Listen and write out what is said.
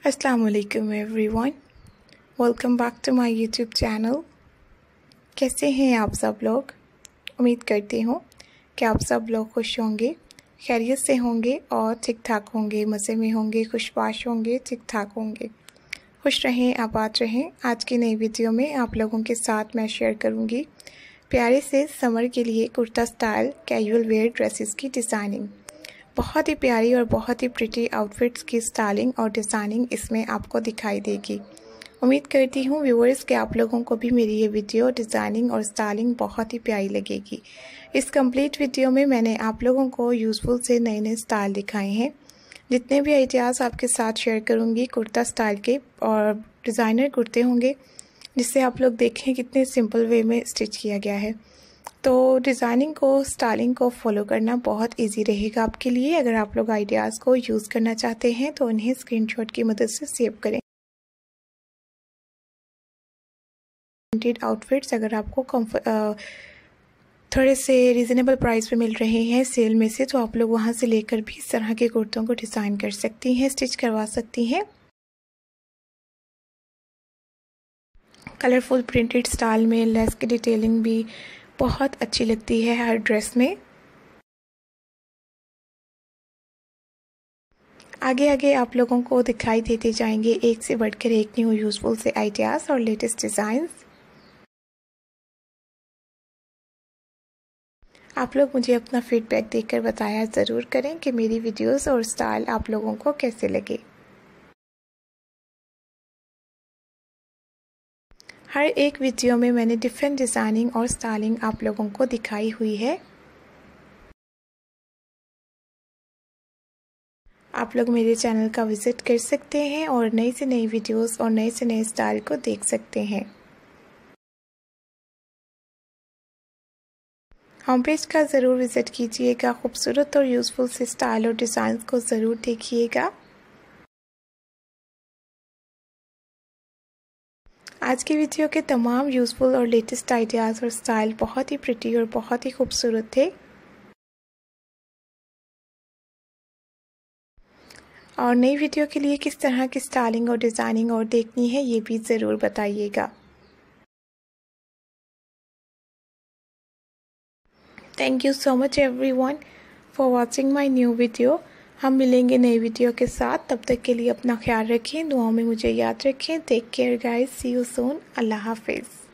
अस्सलाम वालेकुम everyone, welcome back to my YouTube channel. कैसे हैं आप सब लोग? उम्मीद करती हूँ कि आप सब लोग खुश होंगे, खैरियत से होंगे और ठीक ठाक होंगे, मज़े में होंगे, खुशबाश होंगे, ठीक ठाक होंगे। खुश रहें, आबाद रहें। आज की नई वीडियो में आप लोगों के साथ मैं शेयर करूँगी प्यारे से समर के लिए kurta style casual wear dresses की डिज़ाइनिंग। बहुत ही प्यारी और बहुत ही प्रिटी आउटफिट्स की स्टाइलिंग और डिज़ाइनिंग इसमें आपको दिखाई देगी। उम्मीद करती हूँ व्यूअर्स कि आप लोगों को भी मेरी ये वीडियो डिज़ाइनिंग और स्टाइलिंग बहुत ही प्यारी लगेगी। इस कंप्लीट वीडियो में मैंने आप लोगों को यूज़फुल से नए नए स्टाइल दिखाए हैं। जितने भी आइडियाज़ आपके साथ शेयर करूँगी कुर्ता स्टाइल के और डिज़ाइनर कुर्ते होंगे, जिससे आप लोग देखें कितने सिंपल वे में स्टिच किया गया है। तो डिज़ाइनिंग को स्टाइलिंग को फॉलो करना बहुत इजी रहेगा आपके लिए। अगर आप लोग आइडियाज़ को यूज़ करना चाहते हैं तो उन्हें स्क्रीनशॉट की मदद से सेव करें। आउटफिट्स अगर आपको थोड़े से रीज़नेबल प्राइस पे मिल रहे हैं सेल में से, तो आप लोग वहां से लेकर भी इस तरह के कुर्तों को डिज़ाइन कर सकती हैं, स्टिच करवा सकती हैं। कलरफुल प्रिंटेड स्टाइल में लेस की डिटेलिंग भी बहुत अच्छी लगती है हर ड्रेस में। आगे आगे आप लोगों को दिखाई देते जाएंगे एक से बढ़कर एक न्यू यूज़फुल से आइडियाज़ और लेटेस्ट डिज़ाइंस। आप लोग मुझे अपना फीडबैक देकर बताया ज़रूर करें कि मेरी वीडियोस और स्टाइल आप लोगों को कैसे लगे। हर एक वीडियो में मैंने डिफरेंट डिज़ाइनिंग और स्टाइलिंग आप लोगों को दिखाई हुई है। आप लोग मेरे चैनल का विज़िट कर सकते हैं और नई से नई वीडियोस और नए से नए स्टाइल को देख सकते हैं। होम पेज का ज़रूर विज़िट कीजिएगा, खूबसूरत और यूज़फुल से स्टाइल और डिज़ाइंस को ज़रूर देखिएगा। आज की वीडियो के तमाम यूज़फुल और लेटेस्ट आइडियाज़ और स्टाइल बहुत ही प्रिटी और बहुत ही खूबसूरत थे। और नई वीडियो के लिए किस तरह की स्टाइलिंग और डिज़ाइनिंग और देखनी है ये भी ज़रूर बताइएगा। Thank you so much everyone for watching my new video. हम मिलेंगे नई वीडियो के साथ, तब तक के लिए अपना ख्याल रखें, दुआओं में मुझे याद रखें। Take care guys, see you soon, अल्लाह हाफिज़।